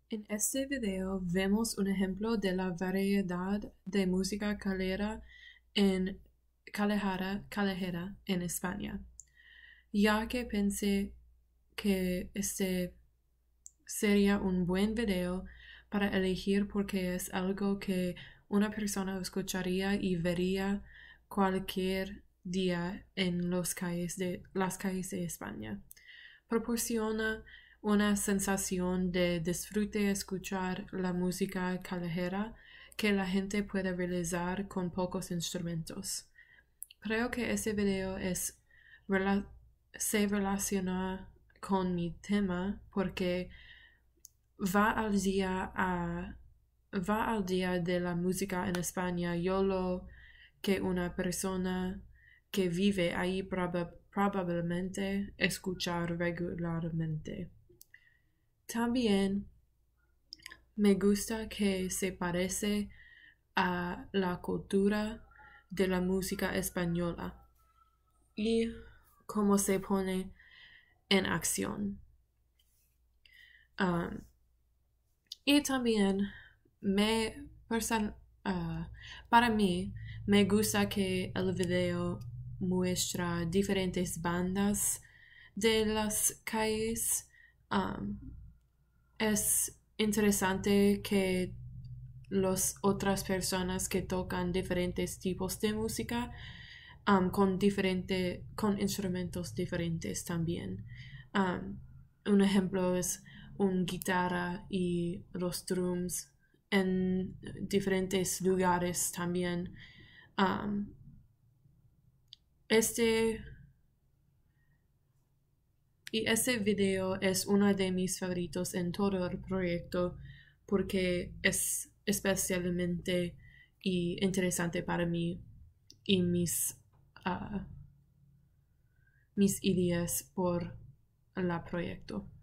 En este video vemos un ejemplo de la variedad de música callejera en España, ya que pensé que este sería un buen video para elegir porque es algo que una persona escucharía y vería cualquier día en las calles de España. Proporciona una sensación de disfrute escuchar la música callejera que la gente puede realizar con pocos instrumentos. Creo que este video se relaciona con mi tema porque va al día de la música en España. Yo lo que una persona que vive ahí probablemente escuchar regularmente. También me gusta que se parece a la cultura de la música española y cómo se pone en acción. Y también para mí me gusta que el video muestra diferentes bandas de las calles. Es interesante que las otras personas que tocan diferentes tipos de música con instrumentos diferentes también. Un ejemplo es una guitarra y los drums en diferentes lugares también. Este video es uno de mis favoritos en todo el proyecto porque es especialmente interesante para mí y mis ideas por el proyecto.